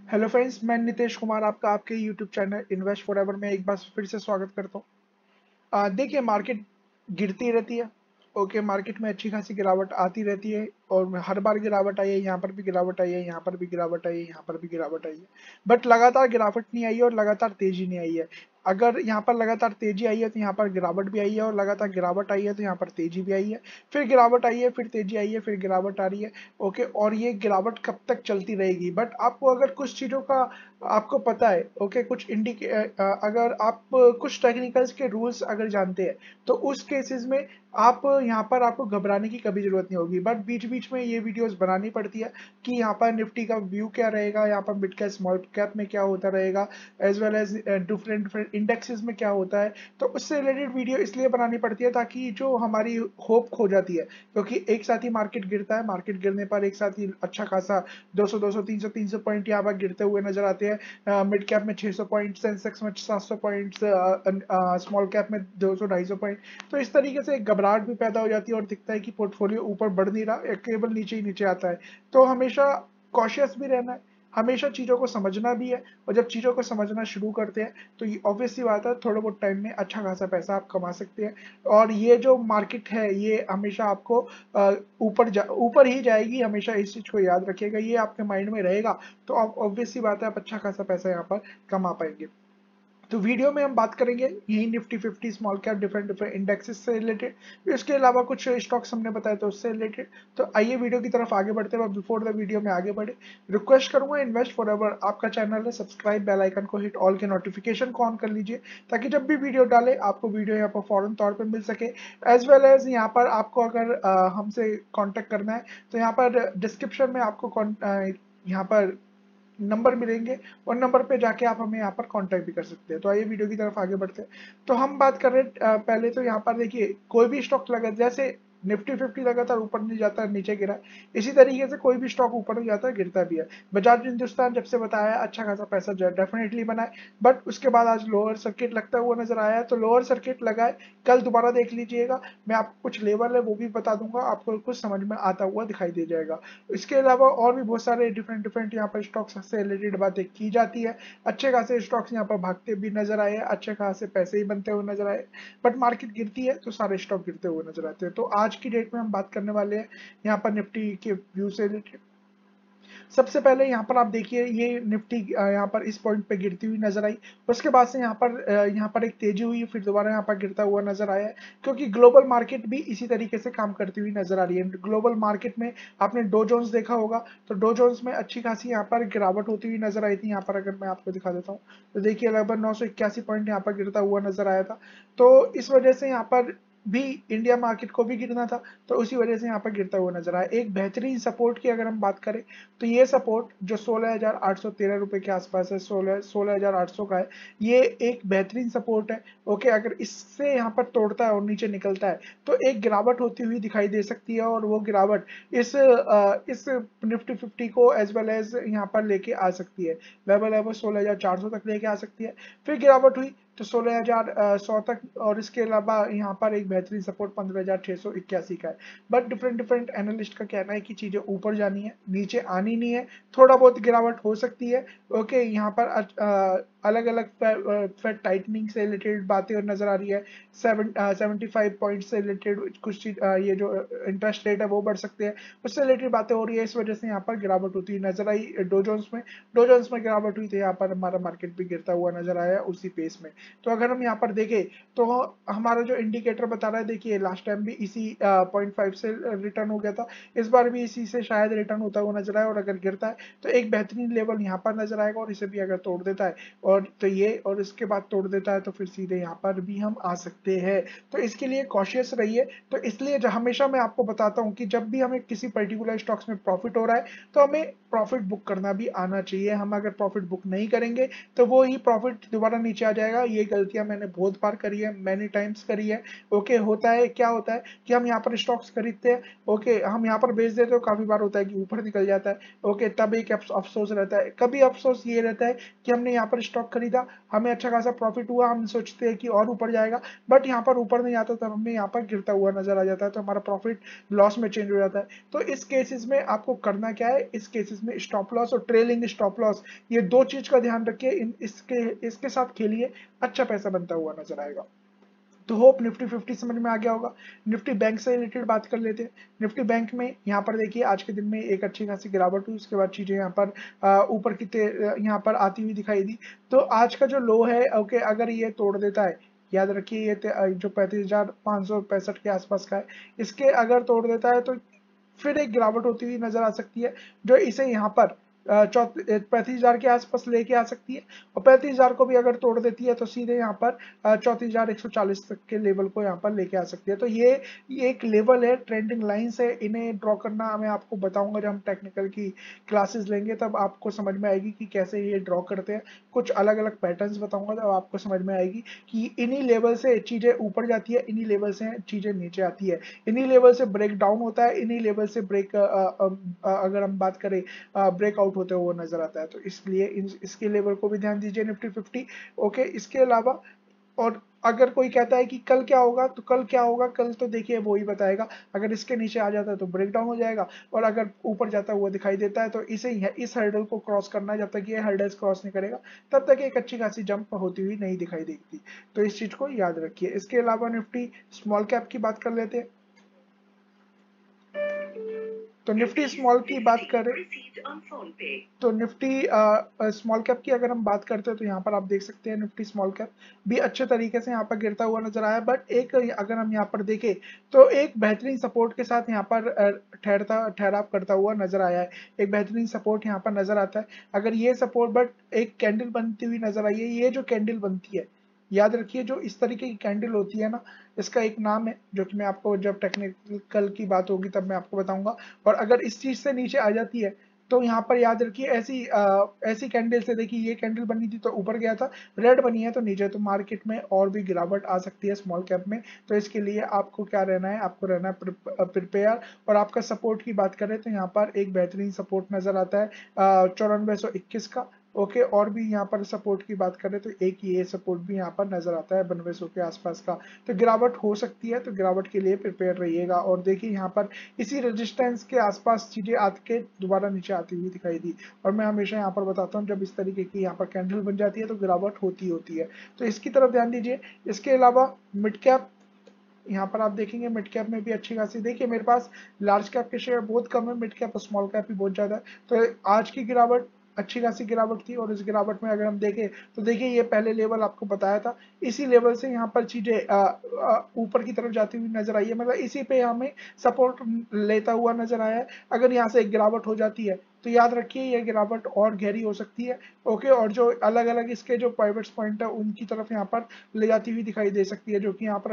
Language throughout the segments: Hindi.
हेलो फ्रेंड्स, मैं नितेश कुमार आपका आपके यूट्यूब चैनल इन्वेस्ट फॉरएवर में एक बार फिर से स्वागत करता हूँ। देखिए, मार्केट गिरती रहती है। ओके, मार्केट में अच्छी खासी गिरावट आती रहती है और हर बार गिरावट आई है। यहाँ पर भी गिरावट आई है, यहाँ पर भी गिरावट आई है, यहाँ पर भी गिरावट आई है। बट लगातार गिरावट नहीं आई है और लगातार तेजी नहीं आई है। अगर यहाँ पर लगातार तेजी आई है तो यहाँ पर गिरावट भी आई है, और लगातार गिरावट आई है तो यहाँ पर तेजी भी आई है। फिर गिरावट आई है, फिर तेजी आई है, फिर गिरावट आ रही है। ओके, और ये गिरावट कब तक चलती रहेगी? बट आपको अगर कुछ चीज़ों का आपको पता है, ओके, अगर आप कुछ टेक्निकल्स के रूल्स अगर जानते हैं, तो उस केसेस में आप यहाँ पर आपको घबराने की कभी जरूरत नहीं होगी। बट बीच बीच में ये वीडियोस बनानी पड़ती है कि यहाँ पर निफ्टी का व्यू क्या रहेगा, यहाँ पर मिड कैप स्मॉल कैप में क्या होता रहेगा, as well as different different indexes में क्या होता है। तो उससे रिलेटेड वीडियो इसलिए बनानी पड़ती है ताकि जो हमारी होप खो जाती है, क्योंकि एक साथ ही मार्केट गिरता है। मार्केट गिरने पर एक साथ ही अच्छा खासा 200 200 300 पॉइंट यहाँ पर गिरते हुए नजर आते हैं। मिड कैप में 600 पॉइंट, सेंसेक्स में 700 पॉइंट, स्मॉल कैप में 200 250 पॉइंट। तो इस तरीके से एक घबराहट भी पैदा हो जाती है और दिखता है कि पोर्टफोलियो ऊपर बढ़ नहीं रहा, केवल नीचे ही नीचे आता है। तो हमेशा कॉशियस भी रहना है, हमेशा चीज़ों को समझना भी है। और जब चीज़ों को समझना शुरू करते हैं तो ये ऑब्वियस सी बात है, थोड़े बहुत टाइम में अच्छा खासा पैसा आप कमा सकते हैं। और ये जो मार्केट है ये हमेशा आपको ऊपर ही जाएगी, हमेशा इस चीज़ को याद रखिएगा, ये आपके माइंड में रहेगा। तो आप ऑब्वियस सी बात है, आप अच्छा खासा पैसा यहाँ पर कमा पाएंगे। तो वीडियो में हम बात करेंगे यही Nifty 50 small cap different different indexes से रिलेटेड। इसके अलावा कुछ स्टॉक्स हमने बताए तो उससे रिलेटेड। तो आइए वीडियो की तरफ आगे बढ़ते हैं। बिफोर द वीडियो में आगे बढ़े, रिक्वेस्ट करूंगा, इन्वेस्ट फॉरएवर आपका चैनल है, सब्सक्राइब, बेल आइकन को हिट ऑल के नोटिफिकेशन को ऑन कर लीजिए, ताकि जब भी वीडियो डाले आपको वीडियो यहाँ पर फौरन तौर पर मिल सके। एज वेल एज यहाँ पर आपको अगर हमसे कॉन्टेक्ट करना है तो यहाँ पर डिस्क्रिप्शन में आपको यहाँ पर नंबर मिलेंगे, और नंबर पे जाके आप हमें यहाँ पर कांटेक्ट भी कर सकते हैं। तो आइए वीडियो की तरफ आगे बढ़ते हैं। तो हम बात कर रहे हैं पहले तो यहाँ पर देखिए, कोई भी स्टॉक लगा, जैसे निफ्टी 50 लगातार ऊपर नहीं जाता नीचे गिरा, इसी तरीके से कोई भी स्टॉक ऊपर नहीं जाता गिरता भी है। बजाज हिंदुस्तान जब से बताया अच्छा खासा पैसा डेफिनेटली बनाए, बट उसके बाद आज लोअर सर्किट लगता हुआ नजर आया है। तो लोअर सर्किट लगाए, कल दोबारा देख लीजिएगा, मैं आपको कुछ लेवल है वो भी बता दूंगा, आपको कुछ समझ में आता हुआ दिखाई दे जाएगा। इसके अलावा और भी बहुत सारे डिफरेंट डिफरेंट यहाँ पर स्टॉक्स से रिलेटेड बातें की जाती है। अच्छे खासे स्टॉक्स यहाँ पर भागते भी नजर आए, अच्छे खासे पैसे ही बनते हुए नजर आए। बट मार्केट गिरती है तो सारे स्टॉक गिरते हुए नजर आते हैं। तो आज की डेट में हम बात करने वाले हैं यहाँ पर निफ्टी के व्यू से रिलेटेड। सबसे पहले यहाँ पर आप देखिए, ये निफ्टी यहाँ पर इस पॉइंट पे गिरती हुई नजर आई। उसके बाद से यहाँ पर एक तेजी हुई, फिर दोबारा यहाँ पर गिरता हुआ नजर आया है, क्योंकि ग्लोबल मार्केट भी इसी तरीके से काम करती हुई नजर आ रही है। ग्लोबल मार्केट में आपने डो जोन्स देखा होगा, तो डो जोन्स में अच्छी खासी यहाँ पर गिरावट होती हुई नजर आई थी। यहाँ पर अगर मैं आपको दिखा देता हूँ तो देखिए, लगभग 981 पॉइंट यहाँ पर गिरता हुआ नजर आया था। तो इस वजह से यहाँ पर भी इंडिया मार्केट को भी गिरना था, तो उसी वजह से यहाँ पर गिरता हुआ नजर आया। एक बेहतरीन सपोर्ट की अगर हम बात करें तो ये सपोर्ट जो 16,813 रुपए के आसपास है, 16,800 का है, ये एक बेहतरीन सपोर्ट है। ओके, अगर इससे यहाँ पर तोड़ता है और नीचे निकलता है तो एक गिरावट होती हुई दिखाई दे सकती है, और वो गिरावट इस निफ्टी 50 को एज वेल एज यहाँ पर लेके आ सकती है। लेवल है वो 16,400 तक लेके आ सकती है। फिर गिरावट हुई तो 16,100 तक, और इसके अलावा यहाँ पर एक बेहतरीन सपोर्ट 15,681 का है। बट डिफरेंट डिफरेंट एनालिस्ट का कहना है कि चीजें ऊपर जानी है, नीचे आनी नहीं है, थोड़ा बहुत गिरावट हो सकती है। ओके, यहाँ पर अलग अलग फेड टाइटनिंग से रिलेटेड बातें और नजर आ रही है। 75 पॉइंट से रिलेटेड कुछ चीज, ये जो इंटरेस्ट रेट है वो बढ़ सकते हैं, उससे रिलेटेड बातें हो रही है। इस वजह से यहाँ पर गिरावट होती हुई नजर आई। डो जोन्स में गिरावट हुई तो यहाँ पर हमारा मार्केट भी गिरता हुआ नजर आया उसी पेस में। तो अगर हम यहाँ पर देखें तो हमारा जो इंडिकेटर बता रहा है, देखिए लास्ट टाइम भी इसी 0.5 से रिटर्न हो गया था, इस बार भी इसी से शायद रिटर्न होता हुआ नजर आए। और अगर गिरता है तो एक बेहतरीन लेवल यहाँ पर नजर आएगा, और इसे भी अगर तोड़ देता है और तो ये, और इसके बाद तोड़ देता है तो फिर सीधे यहाँ पर भी हम आ सकते हैं। तो इसके लिए कॉशियस रहिए। तो इसलिए हमेशा मैं आपको बताता हूँ कि जब भी हमें किसी पर्टिकुलर स्टॉक्स में प्रॉफिट हो रहा है तो हमें प्रॉफिट बुक करना भी आना चाहिए। हम अगर प्रॉफिट बुक नहीं करेंगे तो वो ही प्रॉफिट दोबारा नीचे आ जाएगा। ये गलतियां मैंने बहुत बार करी है, मैनी टाइम्स करी है। ओके, होता है, क्या होता है कि हम यहाँ पर स्टॉक्स खरीदते हैं, ओके, हम यहाँ पर बेच देते हो, काफी बार होता है कि ऊपर निकल जाता है। ओके, तब एक अफसोस रहता है। कभी अफसोस ये रहता है कि हमने यहाँ पर स्टॉक खरीदा, हमें अच्छा खासा प्रॉफिट हुआ, हम सोचते हैं कि और ऊपर जाएगा, बट यहाँ पर ऊपर नहीं आता, तब हमें यहाँ पर गिरता हुआ नजर आ जाता है, तो हमारा प्रॉफिट लॉस में चेंज हो जाता है। तो इस केसेस में आपको करना क्या है, इस केसेस में स्टॉप लॉस और ट्रेलिंग स्टॉप लॉस, ये दो चीज का ध्यान रखिए, इसके साथ खेलिए, अच्छा पैसा बनता हुआ नजर आएगा। तो होप निफ्टी 50 समझ में आ गया होगा। निफ्टी बैंक से रिलेटेड बात कर लेते हैं। निफ्टी बैंक में यहाँ पर देखिए आज के दिन में एक अच्छी खासी गिरावट हुई, उसके बाद चीजें यहाँ पर ऊपर की यहाँ पर आती हुई दिखाई दी। तो आज का जो लो है, ओके, अगर ये तोड़ देता है, याद रखिए ये जो 35,565 के आसपास का है, इसके अगर तोड़ देता है तो फिर एक गिरावट होती हुई नजर आ सकती है, जो इसे यहाँ पर 35,000 के आसपास लेके आ सकती है, और 35,000 को भी अगर तोड़ देती है तो सीधे यहाँ पर 34,140 तक के लेवल को यहाँ पर लेके आ सकती है। तो ये एक लेवल है, ट्रेंडिंग लाइंस है, इन्हें ड्रॉ करना मैं आपको बताऊंगा जब हम टेक्निकल की क्लासेस लेंगे, तब आपको समझ में आएगी कि कैसे ये ड्रॉ करते हैं। कुछ अलग अलग पैटर्न्स बताऊंगा, तब आपको समझ में आएगी कि इन्हीं लेवल से चीजें ऊपर जाती है, इन्हीं लेवल से चीजें नीचे आती है, इन्हीं लेवल से ब्रेक डाउन होता है, इन्हीं लेवल से ब्रेक अगर हम बात करें ब्रेकआउट होते हुए नजर आता है। तो इसलिए इसके लेवल को भी ध्यान दीजिए निफ्टी 50। ओके, इसके अलावा और अगर कोई कहता है कि कल क्या होगा, तो कल क्या होगा, कल तो देखिए वो ही बताएगा। अगर इसके नीचे आ जाता है तो ब्रेक डाउन हो जाएगा, और अगर ऊपर जाता हुआ दिखाई देता है तो इसे ही है, इस हर्डल को क्रॉस करना है। जब तक ये हर्डल्स क्रॉस नहीं करेगा तब तक एक अच्छी खासी जंप होती हुई नहीं दिखाई देती। तो इस चीज को याद रखिए। इसके अलावा निफ्टी स्मॉल कैप की बात कर लेते हैं। तो निफ्टी स्मॉल की बात करें, तो निफ्टी स्मॉल कैप की अगर हम बात करते हैं, तो यहाँ पर आप देख सकते हैं निफ्टी स्मॉल कैप भी अच्छे तरीके से यहाँ पर गिरता हुआ नजर आया, बट एक अगर हम यहाँ पर देखें तो एक बेहतरीन सपोर्ट के साथ यहाँ पर ठहराव करता हुआ नजर आया है। एक बेहतरीन सपोर्ट यहाँ पर नजर आता है। अगर ये सपोर्ट, बट एक कैंडल बनती हुई नजर आई है, ये जो कैंडल बनती है, याद रखिए जो इस तरीके की कैंडल होती है ना, इसका एक नाम है, जो कि मैं आपको जब टेक्निकल की बात होगी तब मैं आपको बताऊंगा। और अगर इस चीज से नीचे आ जाती है तो यहाँ पर याद रखिए ऐसी कैंडल से, देखिए ये कैंडल बनी थी तो ऊपर गया था, रेड बनी है तो नीचे, तो मार्केट में और भी गिरावट आ सकती है स्मॉल कैप में। तो इसके लिए आपको क्या रहना है, आपको रहना है प्रिपेयर। और आपका सपोर्ट की बात करें तो यहाँ पर एक बेहतरीन सपोर्ट नजर आता है 9421 का। ओके, और भी यहाँ पर सपोर्ट की बात करें तो एक ये सपोर्ट भी यहाँ पर नजर आता है 9200 के आसपास का। तो गिरावट हो सकती है, तो गिरावट के लिए प्रिपेयर रहिएगा। और देखिए यहाँ पर इसी रेजिस्टेंस के आसपास चीजें आके दोबारा नीचे आती हुई दिखाई दी। और मैं हमेशा यहाँ पर बताता हूँ, जब इस तरीके की यहाँ पर कैंडल बन जाती है तो गिरावट होती है। तो इसकी तरफ ध्यान दीजिए। इसके अलावा मिड कैप, यहाँ पर आप देखेंगे मिड कैप में भी अच्छी खासी, देखिए मेरे पास लार्ज कैप के शेयर बहुत कम है, मिड कैप और स्मॉल कैप भी बहुत ज्यादा है। तो आज की गिरावट अच्छी खासी गिरावट थी, और इस गिरावट में अगर हम देखें तो देखिए ये पहले लेवल आपको बताया था, इसी लेवल से यहाँ पर चीजें ऊपर की तरफ जाती हुई नजर आई है, मतलब इसी पे हमें सपोर्ट लेता हुआ नजर आया है। अगर यहाँ से एक गिरावट हो जाती है तो याद रखिए ये गिरावट और गहरी हो सकती है। ओके, और जो अलग अलग इसके जो पाइवेट्स पॉइंट है उनकी तरफ यहाँ पर ले जाती हुई दिखाई दे सकती है, जो कि यहाँ पर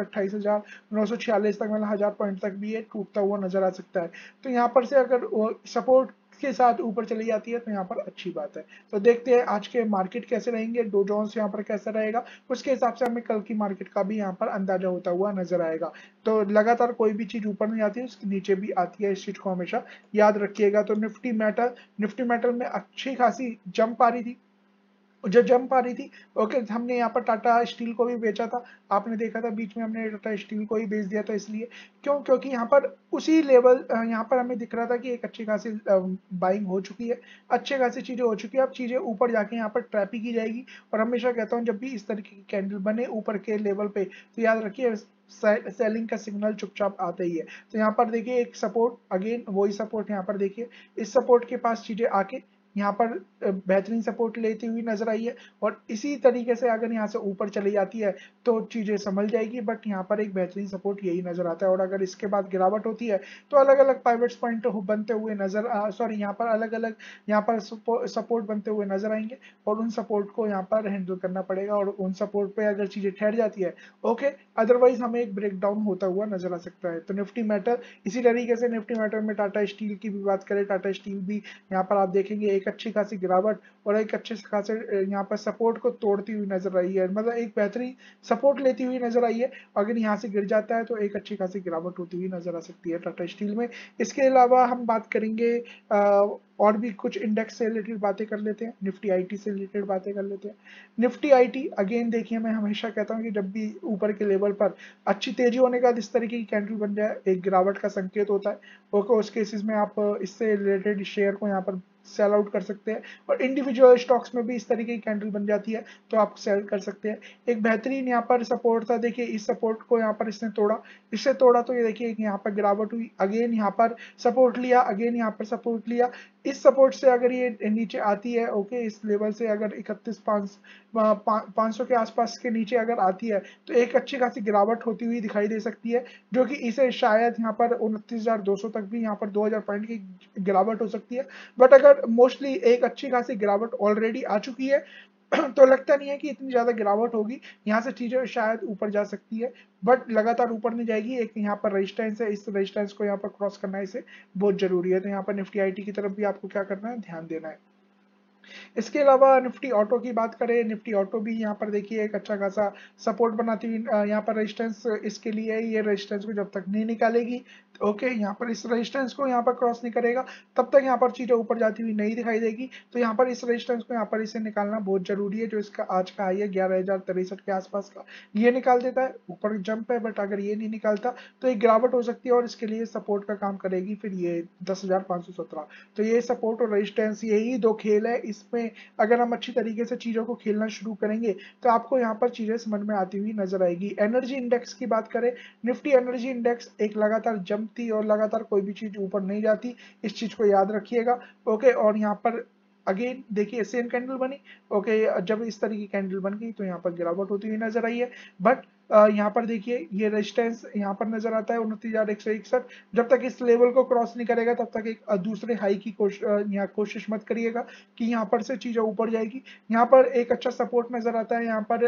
28,946 तक, मतलब 1000 पॉइंट तक भी ये टूटता हुआ नजर आ सकता है। तो यहाँ पर से अगर सपोर्ट के साथ ऊपर चली जाती है तो यहाँ पर अच्छी बात है। तो देखते हैं आज के मार्केट कैसे रहेंगे, डो जोन्स यहाँ पर कैसा रहेगा, उसके हिसाब से हमें कल की मार्केट का भी यहाँ पर अंदाजा होता हुआ नजर आएगा। तो लगातार कोई भी चीज ऊपर नहीं आती है, उसके नीचे भी आती है, इस चीज को हमेशा याद रखिएगा। तो निफ्टी मेटल में अच्छी खासी जंप आ रही थी, जो जंप आ रही थी। ओके, हमने यहाँ पर टाटा स्टील को भी बेचा था, आपने देखा था बीच में हमने टाटा स्टील को ही बेच दिया था। इसलिए क्यों, क्योंकि यहाँ पर उसी लेवल यहाँ पर हमें दिख रहा था कि एक अच्छी खासी बाइंग हो चुकी है, अच्छी खासी चीजें हो चुकी है, अब चीजें ऊपर जाके यहाँ पर ट्रैप ही की जाएगी। और हमेशा कहता हूँ जब भी इस तरीके की कैंडल बने ऊपर के लेवल पे, तो याद रखिए सेलिंग का सिग्नल चुपचाप आता ही है। तो यहाँ पर देखिए एक सपोर्ट, अगेन वही सपोर्ट यहाँ पर देखिए, इस सपोर्ट के पास चीजें आके यहाँ पर बेहतरीन सपोर्ट लेती हुई नजर आई है। और इसी तरीके से अगर यहाँ से ऊपर चली जाती है तो चीजें संभल जाएगी, बट यहाँ पर एक बेहतरीन सपोर्ट यही नजर आता है। और अगर इसके बाद गिरावट होती है तो अलग अलग पाइवेट्स पॉइंट बनते हुए नजर सॉरी यहाँ पर अलग अलग यहाँ पर सपोर्ट बनते हुए नजर आएंगे, और उन सपोर्ट को यहाँ पर हैंडल करना पड़ेगा। और उन सपोर्ट पे अगर चीजें ठहर जाती है, ओके, अदरवाइज हमें एक ब्रेकडाउन होता हुआ नजर आ सकता है। तो निफ्टी मेटल इसी तरीके से, निफ्टी मेटल में टाटा स्टील की भी बात करें, टाटा स्टील भी यहाँ पर आप देखेंगे एक एक अच्छी खासी गिरावट और एक अच्छे खासे यहाँ पर सपोर्ट को तोड़ती हुई नजर आई है, मतलब एक बेहतरीन सपोर्ट लेती हुई नजर आई है। अगर यहाँ से गिर जाता है तो एक अच्छी खासी गिरावट होती हुई नजर आ सकती है टाटा स्टील में। इसके अलावा हम बात करेंगे और भी कुछ इंडेक्स से रिलेटेड बातें कर लेते हैं, निफ्टी आईटी से रिलेटेड बातें कर लेते हैं। निफ्टी आईटी अगेन देखिए, मैं हमेशा कहता हूँ कि जब भी ऊपर के लेवल पर अच्छी तेजी होने के बाद इस तरीके की कैंडल बन जाए, एक गिरावट का संकेत होता है। ओके, उस केसेस में आप इससे रिलेटेड शेयर को यहाँ पर सेल आउट कर सकते हैं, और इंडिविजुअल स्टॉक्स में भी इस तरीके की कैंडल बन जाती है तो आप सेल कर सकते हैं। एक बेहतरीन यहाँ पर सपोर्ट था, देखिए इस सपोर्ट को यहाँ पर इसने तोड़ा, इससे तोड़ा तो ये देखिए यहाँ पर गिरावट हुई, अगेन यहाँ पर सपोर्ट लिया, अगेन यहाँ पर सपोर्ट लिया। इस सपोर्ट से अगर ये नीचे आती है, ओके, इस लेवल से अगर 31,500 के आसपास के नीचे अगर आती है तो एक अच्छी खासी गिरावट होती हुई दिखाई दे सकती है, जो कि इसे शायद यहाँ पर 29,200 तक भी यहाँ पर 2,000 पॉइंट की गिरावट हो सकती है। बट अगर मोस्टली एक अच्छी खासी गिरावट ऑलरेडी आ चुकी है तो लगता नहीं है कि इतनी ज्यादा गिरावट होगी, यहाँ से चीजें शायद ऊपर जा सकती है, बट लगातार ऊपर नहीं जाएगी। एक यहाँ पर रेजिस्टेंस है, इस रेजिस्टेंस को यहाँ पर क्रॉस करना इसे बहुत जरूरी है। तो यहाँ पर निफ्टी आईटी की तरफ भी आपको क्या करना है, ध्यान देना है। इसके अलावा निफ्टी ऑटो की बात करें, निफ्टी ऑटो भी यहाँ पर देखिए एक अच्छा खासा सपोर्ट बनाती हुई यहाँ पर रेजिस्टेंस इसके लिए है, ये रेजिस्टेंस को जब तक नहीं निकालेगी, ओके, यहाँ पर इस रेजिस्टेंस को यहाँ पर क्रॉस नहीं करेगा तब तक यहाँ पर चीजें ऊपर जाती हुई नहीं दिखाई देगी। तो यहाँ पर इस रेजिस्टेंस को यहाँ पर इसे निकालना बहुत जरूरी है, जो इसका आज का हाई है 11,063 के आसपास का, ये निकाल देता है ऊपर जंप है, बट अगर ये नहीं निकालता तो एक गिरावट हो सकती है और इसके लिए सपोर्ट का काम करेगी फिर ये 10,517। तो ये सपोर्ट और रेजिस्टेंस, यही दो खेल है, इसमें अगर हम अच्छी तरीके से चीजों को खेलना शुरू करेंगे तो आपको यहाँ पर चीजें समझ में आती हुई नजर आएगी। एनर्जी इंडेक्स की बात करें, निफ्टी एनर्जी इंडेक्स एक लगातार जंप थी और लगातार कोई भी चीज ऊपर नहीं जाती, इस चीज को याद रखिएगा। ओके, और यहाँ पर अगेन देखिए सेम कैंडल बनी, ओके, जब इस तरह की कैंडल बन गई तो यहाँ पर गिरावट होती हुई नजर आई है। बट यहाँ पर देखिए ये रेजिस्टेंस यहाँ पर नजर आता है 29,161, जब तक इस लेवल को क्रॉस नहीं करेगा तब तक एक दूसरे हाई की कोशिश मत करिएगा कि यहाँ पर से चीजें ऊपर जाएगी। यहाँ पर एक अच्छा सपोर्ट नजर आता है, यहाँ पर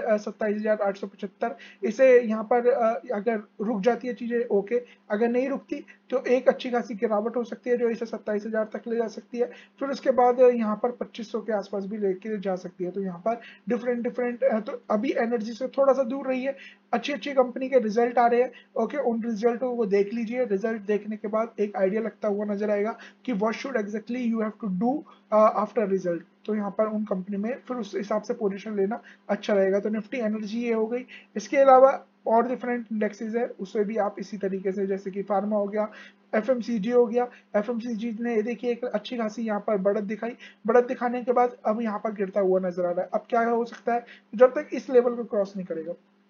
27,875, इसे यहाँ पर अगर रुक जाती है चीजें, ओके, अगर नहीं रुकती तो एक अच्छी खासी गिरावट हो सकती है जो इसे 27,000 तक ले जा सकती है, फिर उसके बाद यहाँ पर 2500 के आसपास भी लेके जा सकती है। तो यहाँ पर डिफरेंट तो अभी एनर्जी से थोड़ा सा दूर रही है, अच्छी अच्छी कंपनी के रिजल्ट आ रहे हैं, ओके, उन रिजल्ट को देख लीजिए, रिजल्ट देखने के बाद एक आइडिया लगता हुआ नजर आएगा कि what should exactly you have to do after result. तो यहाँ पर उन कंपनी में फिर उस हिसाब से पोजीशन लेना अच्छा रहेगा। तो निफ्टी एनर्जी ये हो गई। इसके अलावा और डिफरेंट इंडेक्सेस है, उससे भी आप इसी तरीके से, जैसे कि फार्मा हो गया, एफएमसीजी हो गया, एफएमसीजी ने देखिए एक अच्छी खासी यहाँ पर बढ़त दिखाई, बढ़त दिखाने के बाद अब यहाँ पर गिरता हुआ नजर आ रहा है। अब क्या हो सकता है, जब तक इस लेवल को क्रॉस नहीं करेगा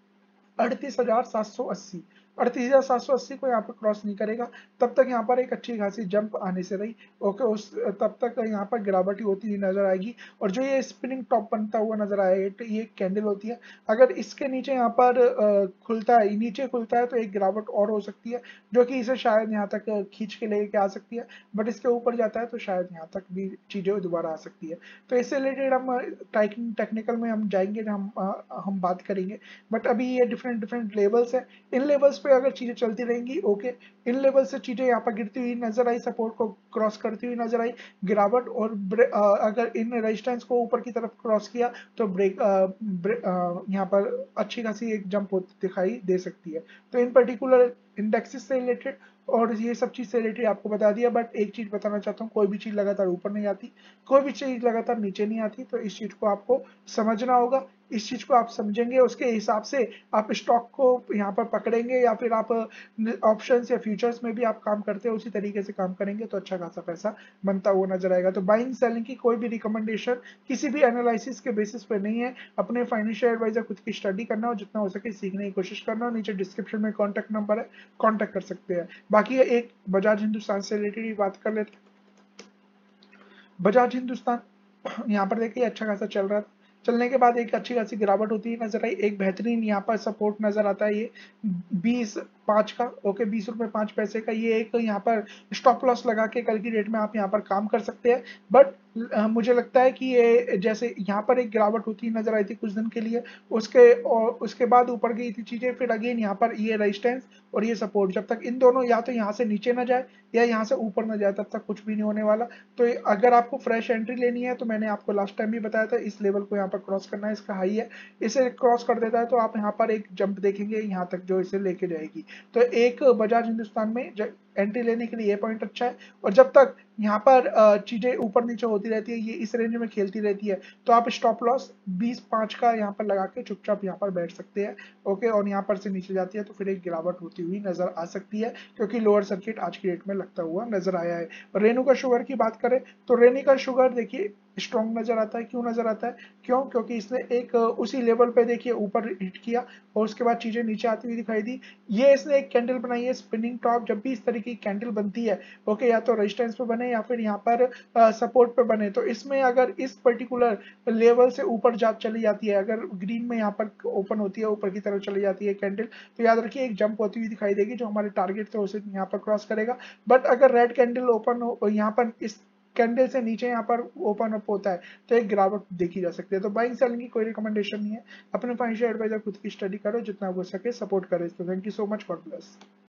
38,780, 38,780 को यहाँ पर क्रॉस नहीं करेगा तब तक यहाँ पर एक अच्छी खासी जंप आने से रही, ओके, उस तब तक यहाँ पर गिरावट ही होती हुई नजर आएगी। और जो ये स्पिनिंग टॉप बनता हुआ नजर आएगा, तो ये कैंडल होती है, अगर इसके नीचे यहाँ पर खुलता है, नीचे खुलता है तो एक गिरावट और हो सकती है जो कि इसे शायद यहाँ तक खींच के लेके आ सकती है, बट इसके ऊपर जाता है तो शायद यहाँ तक भी चीजें दोबारा आ सकती है। तो इससे रिलेटेड हम टेक्निकल में हम जाएंगे, हम बात करेंगे, बट अभी ये डिफरेंट डिफरेंट लेवल्स है, इन लेवल्स पे अगर चीजें चलती रहेंगी, ओके, इन लेवल से चीजें यहाँ पर गिरती हुई नजर आई, सपोर्ट को क्रॉस करती हुई नजर आई, गिरावट, और अगर इन रेजिस्टेंस को ऊपर की तरफ क्रॉस किया तो यहाँ पर अच्छी खासी एक जंप दिखाई दे सकती है। तो इन पर्टिकुलर इंडेक्सेस से रिलेटेड और ये सब चीज से रिलेटेड आपको बता दिया, बट एक चीज बताना चाहता हूँ, कोई भी चीज लगातार ऊपर नहीं आती, कोई भी चीज लगातार नीचे नहीं आती, तो इस चीज को आपको समझना होगा। इस चीज को आप समझेंगे, उसके हिसाब से आप स्टॉक को यहाँ पर पकड़ेंगे, या फिर आप ऑप्शंस या फ्यूचर्स में भी आप काम करते हैं उसी तरीके से काम करेंगे तो अच्छा खासा पैसा बनता हुआ नजर आएगा। तो बाइंग सेलिंग की कोई भी रिकमेंडेशन किसी भी एनालिसिस के बेसिस पे नहीं है, अपने फाइनेंशियल एडवाइजर खुद की स्टडी करना और जितना हो सके सीखने की कोशिश करना, और नीचे डिस्क्रिप्शन में कॉन्टैक्ट नंबर है, कॉन्टैक्ट कर सकते हैं। बाकी एक बजाज हिंदुस्तान से रिलेटेड ही बात कर लेते हैं। बजाज हिंदुस्तान यहाँ पर देखिए अच्छा खासा चल रहा था, चलने के बाद एक अच्छी खासी गिरावट होती है नजर आई, एक बेहतरीन यहाँ पर सपोर्ट नजर आता है, ये 20 5 का, ओके 20 रुपये 5 पैसे का, ये एक यहाँ पर स्टॉप लॉस लगा के कल की डेट में आप यहाँ पर काम कर सकते हैं। बट मुझे लगता है कि ये जैसे यहाँ पर एक गिरावट होती नजर आई थी कुछ दिन के लिए, उसके बाद ऊपर गई थी चीजें, फिर अगेन यहाँ पर ये रेजिस्टेंस और ये सपोर्ट, जब तक इन दोनों या तो यहाँ से नीचे ना जाए या यहाँ से ऊपर ना जाए तब तक कुछ भी नहीं होने वाला। तो अगर आपको फ्रेश एंट्री लेनी है तो मैंने आपको लास्ट टाइम भी बताया था, इस लेवल को यहाँ पर क्रॉस करना है, इसका हाई है, इसे क्रॉस कर देता है तो आप यहाँ पर एक जंप देखेंगे यहाँ तक जो इसे लेके जाएगी। तो एक बजाज हिंदुस्तान में एंट्री लेने के लिए ये पॉइंट अच्छा है। और जब तक यहाँ पर चीजें ऊपर नीचे होती रहती है, ये इस रेंज में खेलती रहती है, तो आप स्टॉप लॉस 20.5 का यहाँ पर लगा के चुपचाप यहाँ पर बैठ सकते हैं। ओके, और यहाँ पर से नीचे जाती है तो फिर एक गिरावट होती हुई नजर आ सकती है, क्योंकि लोअर सर्किट आज की डेट में लगता हुआ नजर आया है। और रेणुका शुगर की बात करें तो रेणुका शुगर देखिए स्ट्रॉन्ग नजर आता है। क्यों नजर आता है? क्योंकि इसने एक उसी लेवल पे देखिए ऊपर हिट किया और उसके बाद चीजें नीचे आती हुई दिखाई दी। ये इसने एक कैंडल बनाई है स्पिनिंग टॉप। जब भी इस तरीके की कैंडल बनती है, ओके, या तो रेजिस्टेंस पे बने या फिर यहाँ पर सपोर्ट पे बने, तो इसमें अगर इस पर्टिकुलर लेवल से ऊपर चली जाती है, अगर ग्रीन में यहाँ पर ओपन होती है, ऊपर की तरफ चली जाती है कैंडल, तो याद रखिए एक जंप होती हुई दिखाई देगी, जो हमारे टारगेट थे उसे यहाँ पर क्रॉस करेगा। बट अगर रेड कैंडल ओपन हो यहाँ पर, इस कैंडल से नीचे यहाँ पर ओपन अप होता है, तो एक गिरावट देखी जा सकती है। तो बाइंग सेलिंग की कोई रिकमेंडेशन नहीं है, अपने फाइनेंशियल एडवाइजर खुद की स्टडी करो, जितना हो सके सपोर्ट करें। तो thank you so much, God bless.